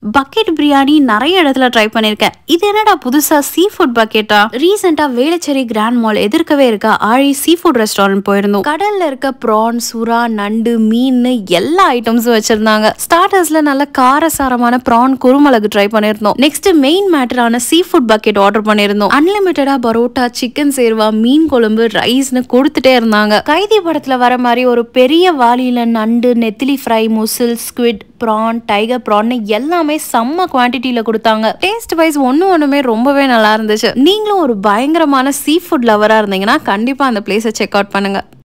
Bucket biryani நிறைய இடத்துல try பண்ணிருக்கேன். இது என்னடா புதுசா சீ ஃபுட் பக்கெட்டா? ரீசெண்டா வேளச்சேரி கிராண்ட் மால் எதிர்க்கவே இருக்க ஆழி சீ ஃபுட் ரெஸ்டாரண்ட் போயிருந்தோம். கடல்ல இருக்க ப்ரான், சுறா, நண்டு, மீன் எல்லா ஐட்டம்ஸும் வச்சிருந்தாங்க. ஸ்டார்டர்ஸ்ல நல்ல காரசாரமான ப்ரான் குருமிளகு ட்ரை பண்ணிருந்தோம். நெக்ஸ்ட் மெயின் மேட்டரான சீ ஃபுட் பக்கெட் ஆர்டர் பண்ணிருந்தோம். அன்லிமிட்டடா பரோட்டா, சிக்கன் சேர்வா, மீன் குழம்பு, ரைஸ்னு கொடுத்துட்டே இருந்தாங்க. கைதி படத்துல வர மாதிரி ஒரு பெரிய வாளியில நண்டு, நெத்திலி fry, mussel, squid, prawn, tiger prawn எல்லாமே செம்ம குவான்டிட்டியில கொடுத்தாங்க. டேஸ்ட் வைஸ் ஒண்ணுமே ரொம்பவே நல்லா இருந்துச்சு. நீங்களும் ஒரு பயங்கரமான சீ ஃபுட் லவரா இருந்தீங்கன்னா கண்டிப்பா அந்த பிளேஸை செக் அவுட் பண்ணுங்க.